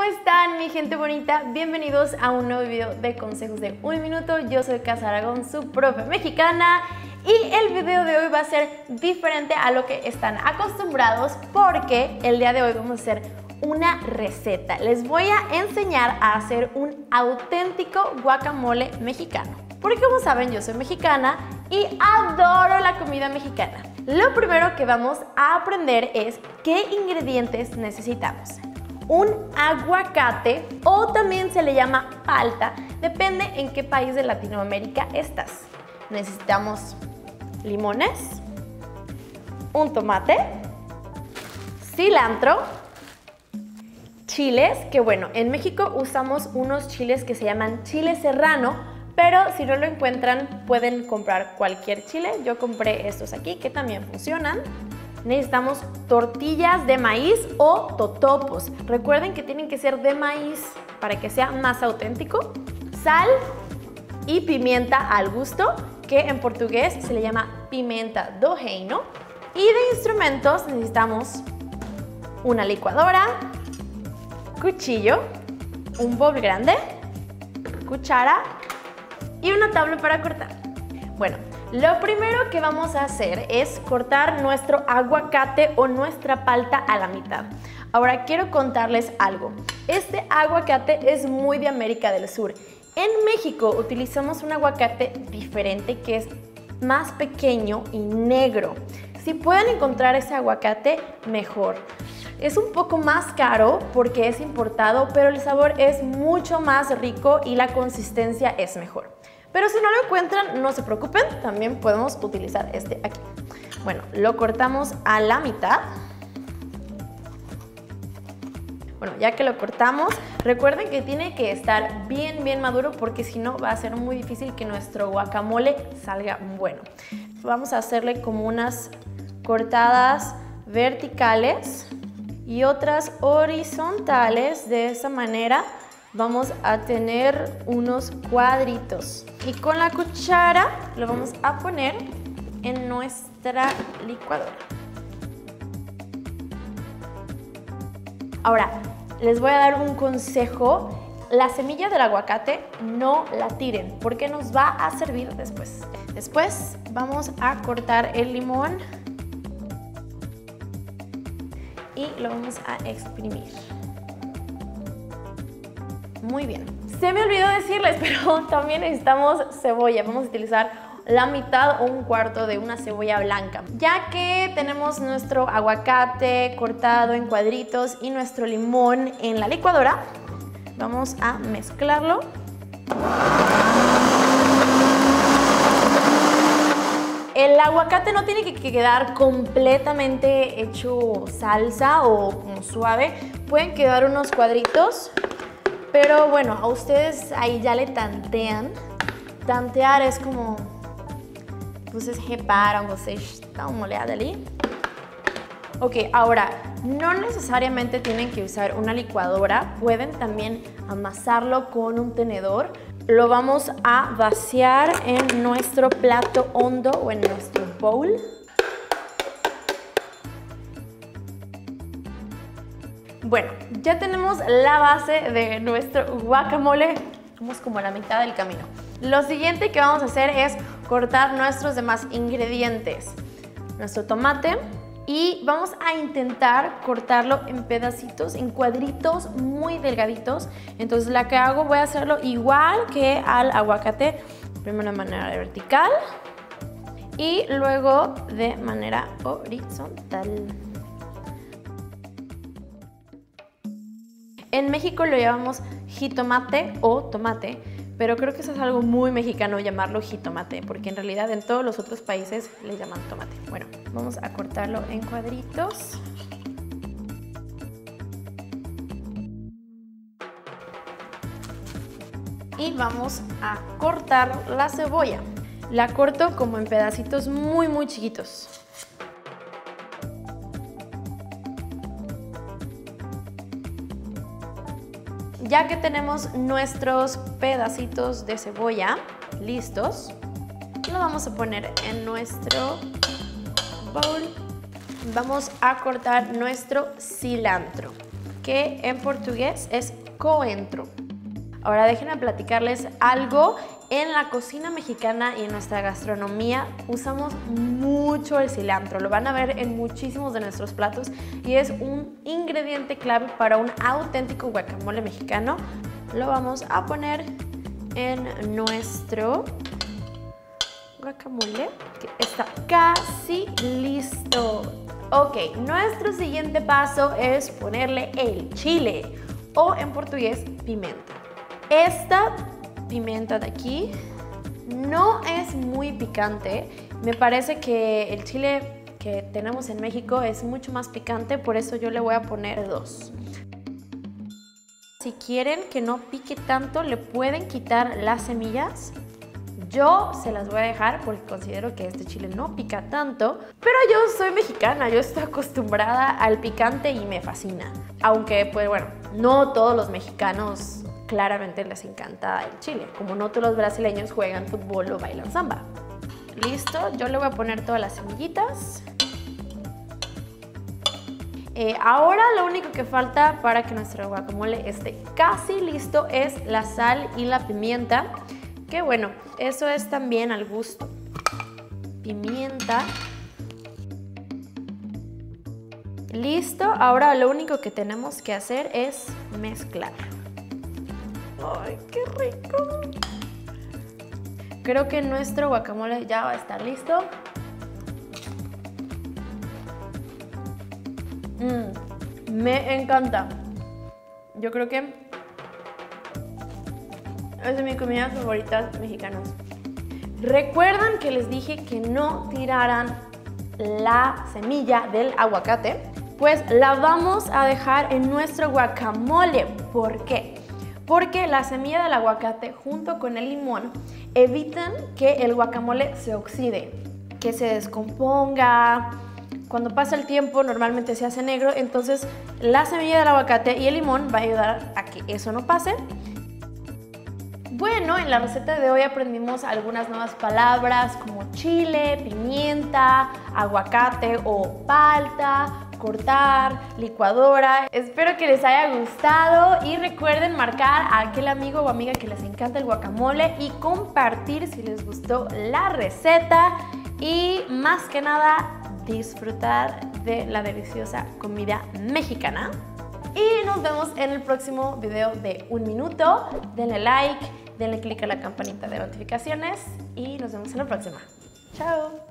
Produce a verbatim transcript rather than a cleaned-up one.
¿cómo están mi gente bonita? Bienvenidos a un nuevo video de consejos de un minuto. Yo soy Casa Aragón, su profe mexicana, y el video de hoy va a ser diferente a lo que están acostumbrados porque el día de hoy vamos a hacer una receta. Les voy a enseñar a hacer un auténtico guacamole mexicano. Porque como saben, yo soy mexicana y adoro la comida mexicana. Lo primero que vamos a aprender es qué ingredientes necesitamos. Un aguacate, o también se le llama palta, depende en qué país de Latinoamérica estás. Necesitamos limones, un tomate, cilantro, chiles, que bueno, en México usamos unos chiles que se llaman chile serrano, pero si no lo encuentran pueden comprar cualquier chile. Yo compré estos aquí que también funcionan. Necesitamos tortillas de maíz o totopos. Recuerden que tienen que ser de maíz para que sea más auténtico. Sal y pimienta al gusto, que en portugués se le llama pimenta do reino. Y de instrumentos necesitamos una licuadora, cuchillo, un bowl grande, cuchara y una tabla para cortar. Bueno, lo primero que vamos a hacer es cortar nuestro aguacate o nuestra palta a la mitad. Ahora quiero contarles algo. Este aguacate es muy de América del Sur. En México utilizamos un aguacate diferente que es más pequeño y negro. Si pueden encontrar ese aguacate, mejor. Es un poco más caro porque es importado, pero el sabor es mucho más rico y la consistencia es mejor. Pero si no lo encuentran, no se preocupen, también podemos utilizar este aquí. Bueno, lo cortamos a la mitad. Bueno, ya que lo cortamos, recuerden que tiene que estar bien, bien maduro porque si no va a ser muy difícil que nuestro guacamole salga bueno. Vamos a hacerle como unas cortadas verticales y otras horizontales. De esa manera vamos a tener unos cuadritos. Y con la cuchara lo vamos a poner en nuestra licuadora. Ahora, les voy a dar un consejo. La semilla del aguacate no la tiren porque nos va a servir después. Después vamos a cortar el limón y lo vamos a exprimir. Muy bien. Se me olvidó decirles, pero también necesitamos cebolla. Vamos a utilizar la mitad o un cuarto de una cebolla blanca. Ya que tenemos nuestro aguacate cortado en cuadritos y nuestro limón en la licuadora, vamos a mezclarlo. El aguacate no tiene que quedar completamente hecho salsa o como suave. Pueden quedar unos cuadritos. Pero bueno, a ustedes ahí ya le tantean. Tantear es como... Vocês reparam, vocês dão uma olhada ali. Ok, ahora, no necesariamente tienen que usar una licuadora. Pueden también amasarlo con un tenedor. Lo vamos a vaciar en nuestro plato hondo o en nuestro bowl. Bueno, ya tenemos la base de nuestro guacamole. Vamos como a la mitad del camino. Lo siguiente que vamos a hacer es cortar nuestros demás ingredientes. Nuestro tomate. Y vamos a intentar cortarlo en pedacitos, en cuadritos muy delgaditos. Entonces la que hago, voy a hacerlo igual que al aguacate. Primero de manera vertical y luego de manera horizontal. En México lo llamamos jitomate o tomate, pero creo que eso es algo muy mexicano llamarlo jitomate, porque en realidad en todos los otros países le llaman tomate. Bueno, vamos a cortarlo en cuadritos. Y vamos a cortar la cebolla. La corto como en pedacitos muy, muy chiquitos. Ya que tenemos nuestros pedacitos de cebolla listos, lo vamos a poner en nuestro bowl. Vamos a cortar nuestro cilantro. que en portugués es coentro. Ahora déjenme platicarles algo. En la cocina mexicana y en nuestra gastronomía usamos mucho el cilantro. Lo van a ver en muchísimos de nuestros platos y es un ingrediente clave para un auténtico guacamole mexicano. Lo vamos a poner en nuestro guacamole, que está casi listo. Ok, nuestro siguiente paso es ponerle el chile, o en portugués, pimienta. Esta pimienta de aquí no es muy picante. Me parece que el chile que tenemos en México es mucho más picante, por eso yo le voy a poner dos. Si quieren que no pique tanto, le pueden quitar las semillas. Yo se las voy a dejar porque considero que este chile no pica tanto, pero yo soy mexicana, yo estoy acostumbrada al picante y me fascina. Aunque, pues bueno, no todos los mexicanos claramente les encanta el chile, como no todos los brasileños juegan fútbol o bailan samba. Listo, yo le voy a poner todas las semillitas. Eh, ahora lo único que falta para que nuestro guacamole esté casi listo es la sal y la pimienta, que bueno, eso es también al gusto. Pimienta. Listo, ahora lo único que tenemos que hacer es mezclar. ¡Ay, qué rico! Creo que nuestro guacamole ya va a estar listo. Mm, me encanta. Yo creo que es de mis comidas favoritas mexicanas. ¿Recuerdan que les dije que no tiraran la semilla del aguacate? Pues la vamos a dejar en nuestro guacamole. ¿Por qué? Porque la semilla del aguacate junto con el limón evitan que el guacamole se oxide, que se descomponga. Cuando pasa el tiempo normalmente se hace negro, entonces la semilla del aguacate y el limón va a ayudar a que eso no pase. Bueno, en la receta de hoy aprendimos algunas nuevas palabras como chile, pimienta, aguacate o palta, cortar, licuadora. Espero que les haya gustado y recuerden marcar a aquel amigo o amiga que les encanta el guacamole y compartir si les gustó la receta y más que nada disfrutar de la deliciosa comida mexicana. Y nos vemos en el próximo video de un minuto. Denle like, denle click a la campanita de notificaciones y nos vemos en la próxima. Chao.